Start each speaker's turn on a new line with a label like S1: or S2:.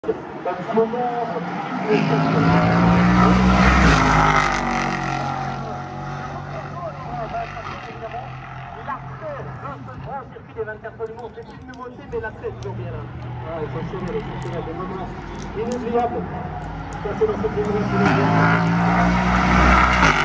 S1: Circuit des 24 heures du monde, c'est une nouveauté, mais l'accès est toujours bien là. Ah, exceptionnel, des moments inoubliables. Ça, c'est dans cette génération.